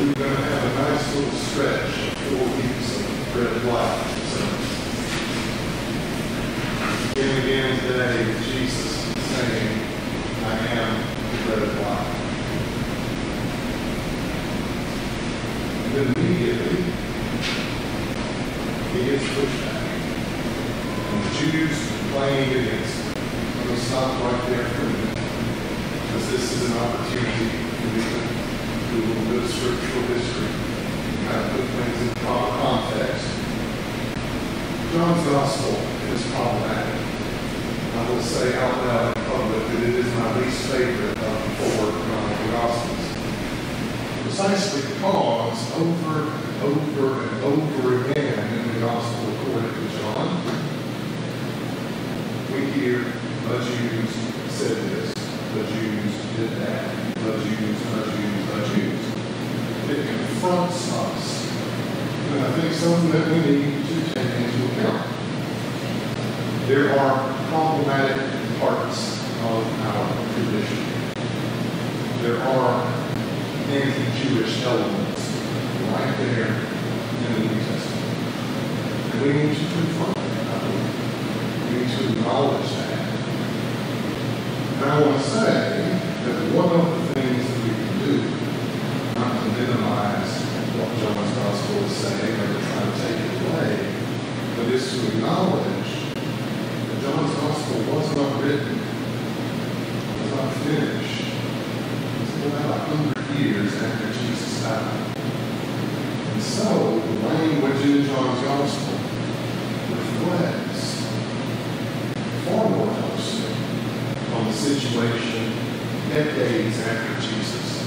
we're going to have a nice little stretch of 4 weeks of bread of life. So, again today, Jesus saying, I am the bread of life. And then immediately, he gets pushed back. And the Jews playing against him. Let me stop right there for a minute. Because this is an opportunity for me to do a little bit of scriptural history. Kind of put things in proper context. John's Gospel is problematic. I will say out loud in public that it is my least favorite of the 4 canonical Gospels. Precisely because over and over and over again in the Gospel according to John, we hear the Jews said this, the Jews did that, the Jews, the Jews, the Jews. It confronts us. And I think something that we need to take into account. There are problematic parts of our tradition. There are anti-Jewish elements right there in the New Testament. And we need to confront that. We need to acknowledge that. And I want to say that one of the things that we can do, not to minimize what John's Gospel is saying or to try to take it away, but is to acknowledge that John's Gospel was not written, was not finished until about 100 years after Jesus died. And so, the language in John's Gospel reflects far more closely on the situation decades after Jesus.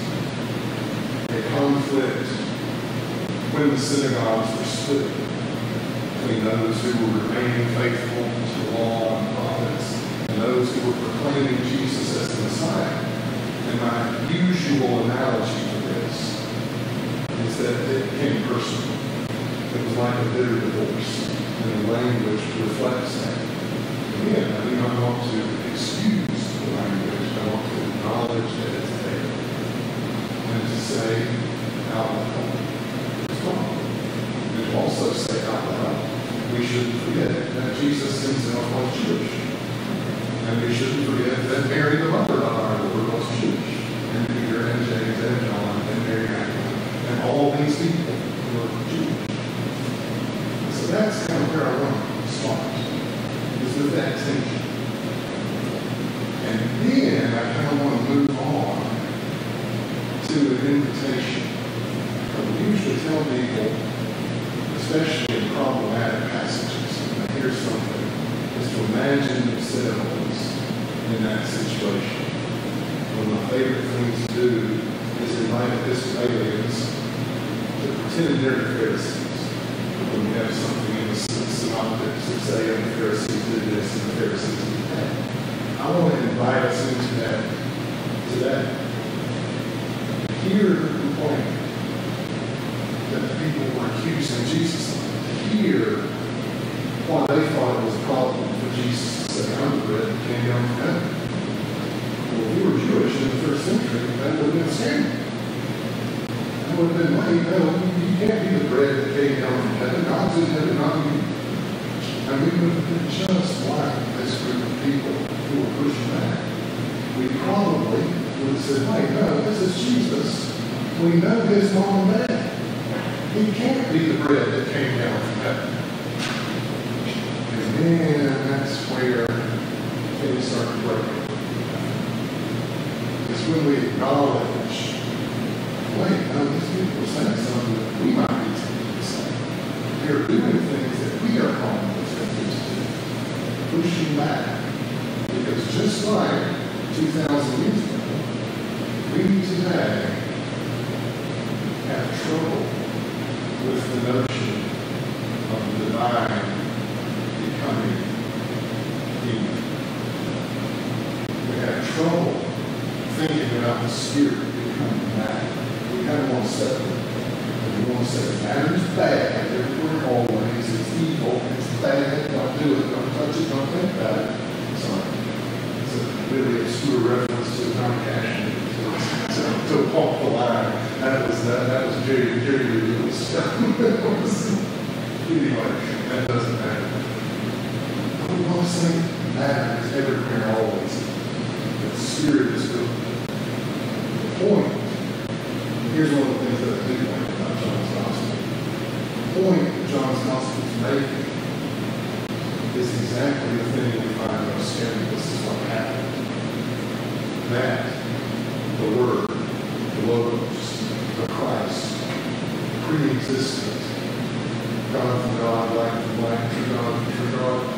A conflict when the synagogues were split between those who were remaining faithful to the law and prophets and those who were proclaiming Jesus as the Messiah. And my usual analogy for this is that it became personal. It was like a bitter divorce, and the language reflects that. Again, I do not want to excuse the language. I want to acknowledge that it's there. And to say out loud, it's wrong. And to also say out loud, we shouldn't forget that Jesus himself was Jewish. And we shouldn't forget that Mary, the mother of our Lord, was Jewish. And Peter and James and John and Mary Magdalene and all these people were Jewish. And so that's kind of where I want to start, is with that tension. And then I kind of want to move on to an invitation. I usually tell people, especially in problematic passages, when I hear something, is to imagine themselves in that situation. One of my favorite things to do is invite Episcopalians to pretend they're the Pharisees. When we have something in the synoptics that say, and the Pharisees did this and the Pharisees did that. I want to invite us into that. Hear the complaint that the people were accusing Jesus of. Hear why they thought it was a problem for Jesus to say, I'm the bread that came down from heaven. Well, if you were Jewish in the first century, that would have been scary. That would have been, wait, no, you can't be the bread that came down from heaven. God's in heaven, not you. And we would have been just like this group of people who were pushing back. We probably would have said, wait, no, this is Jesus. We know his mom and dad. He can't be the bread that came down from heaven. And then that's where things start to break. It's when we acknowledge, wait, no, these people are saying something that we might be tempted to say. They're doing things that we are probably tempted to do. Pushing back. Because just like 2,000 years ago, we today have trouble with the notion of the divine becoming human. We have trouble thinking about the Spirit becoming back. We kind of want to settle it. We want to say matter's bad everywhere, always. It's evil. It's bad. Don't do it. Don't touch it. Don't think about it. Sorry. It's a really obscure reference to John Cash to walk the line. That was Anyway, that doesn't matter. We want to say matter is everywhere, always. The Spirit is good. The point, here's one of the things that I do like about John's Gospel. The point that John's Gospel is making is exactly the thing we find most scary. This is what happened. That the Word, the Logos, the Christ, pre-existent, God from God, light from light, true God from true God,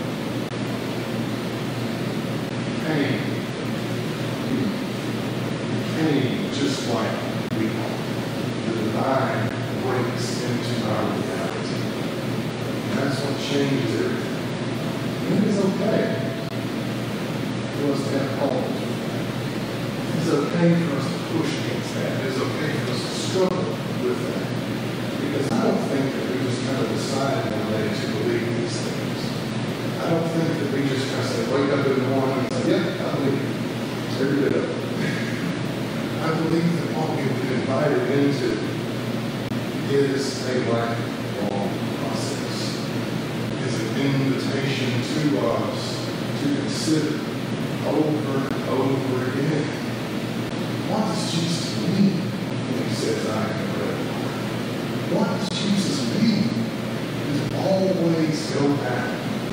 came just like we are. The divine breaks into our reality. And that's what changes everything. And it is okay for us to have problems with that. It's okay for us to push against that. It's okay for us to struggle with that. Because I don't think that we just kind of decide one day to believe these things. I don't think that we just kind of say, wake up in the morning and say, yeah, I believe it. Every bit of it. I believe that what we've been invited into is a lifelong process. It's an invitation to us to consider over and over again. What does Jesus mean when he says, I am the bread of life? What does Jesus mean? To always go back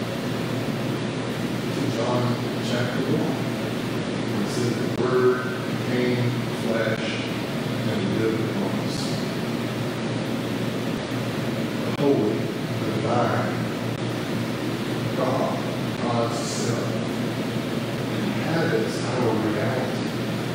to John chapter 1. It says the Word became flesh and lived among us. The holy, the divine, God's self, inhabits our reality.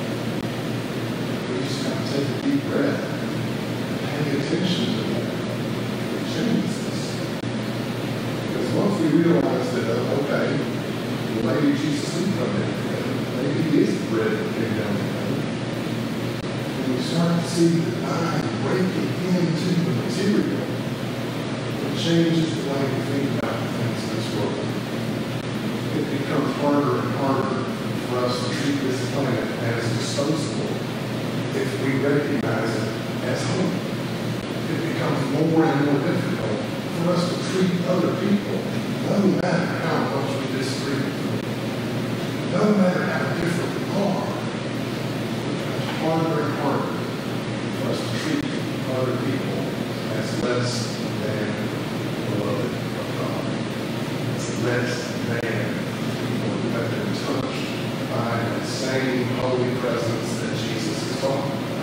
We just got to take a deep breath and pay attention to that. It changes us. Because once we realize that, okay, the lady Jesus did come in together, maybe he is the bread that came down from heaven. And we start to see the divine breaking into the material. It changes the way we think about the things in this world. It becomes harder and harder for us to treat this planet as disposable if we recognize it as home. It becomes more and more difficult for us to treat other people, no matter how much we disagree with them, no matter how different we are. It becomes harder and harder for us to treat other people as less than beloved of God. It's less than people who have been touched by that same holy presence that Jesus is talking about.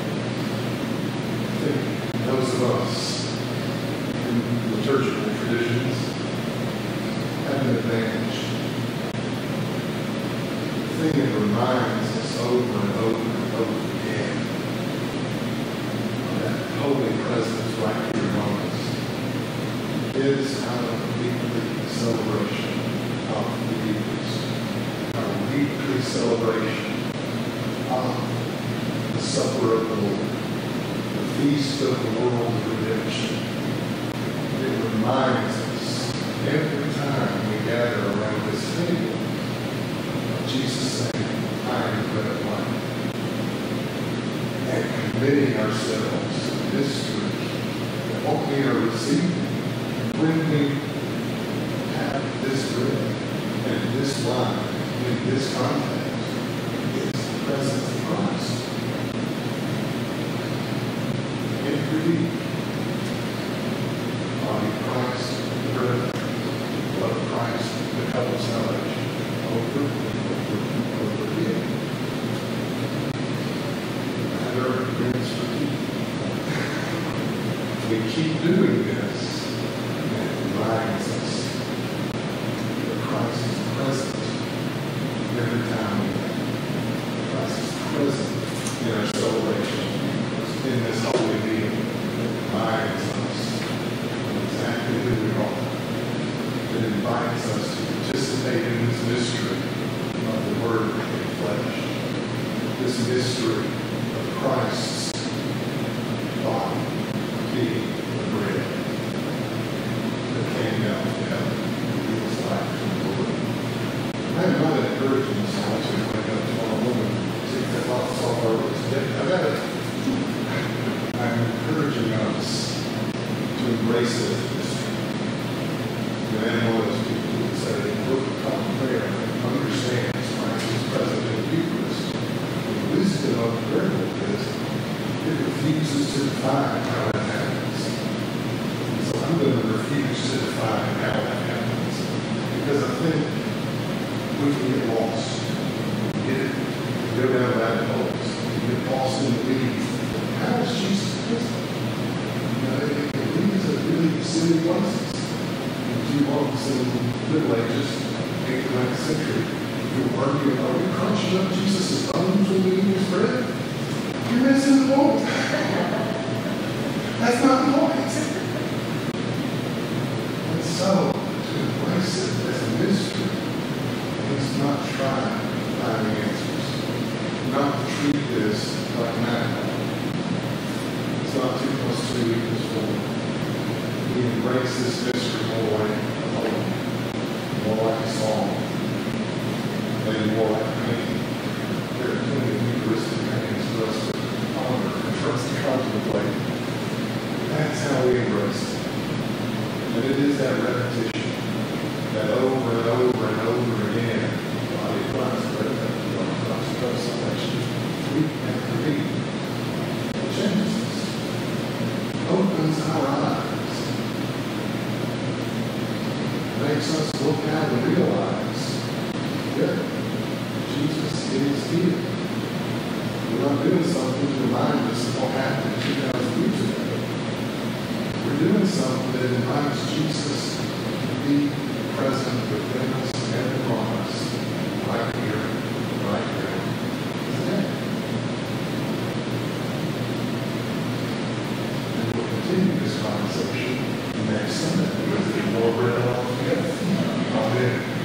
I think those of us in liturgical traditions have an advantage. The thing that reminds us over and over and over again of that holy presence right here among us is our weekly celebration of the Eucharist. Our weekly celebration of the supper of the Lord, the feast of the world's redemption. It reminds us every time we gather around this table of Jesus saying, I am the bread of life, and committing ourselves to the mystery that what we are receiving when we have this bread and this wine in this context is the presence of Christ. Every week, the body of Christ, the bread of life, the blood of Christ, the cup of salvation, over and over again. Matter against repeat. We keep doing this, and it reminds us that Christ is present every time we gather. Christ is present in our celebration, in this holy meal. It reminds us of exactly who we are. It invites us to participate in this mystery of the Word made flesh. This mystery of Christ's body being the bread that came down from heaven and gave us life from the Lord. I'm not encouraging us all to wake up tomorrow morning and take that lots off our list today. I'm encouraging us to embrace this mystery. man one of those people who said in book of common prayer understands Christ is present in the Eucharist. The wisdom of the prayer book is it refuses to define how that happens. So I'm going to refuse to define how that happens. Because I think we can get lost. Go down rabbit holes. Get lost in the weeds. How is Jesus present? These are really silly places. In 2 months in the Middle Ages, 8th and 9th century, you were arguing, are we crunching up Jesus' bones when we eat his bread? You're missing the point. That's not the point. And so, to embrace it as a mystery is not try to find the answers. Not to treat this like math. It's not 2 + 2 = 4. We embrace this mystery more like a poem, more like a song, maybe more like a painting. There are plenty of Eucharistic paintings for us to honor and for us to contemplate. That's how we embrace it. And it is that repetition, that over and over and over again, the body of Christ, Christ does so much week after week. It changes us, opens our eyes, makes us look out and realize that Jesus is here. We're not doing something to remind us of what happened 2,000 years ago. We're doing something that invites Jesus to be present within us and among us, right here, right now, today. And we'll continue this conversation next Sunday with more bread altogether. Amen.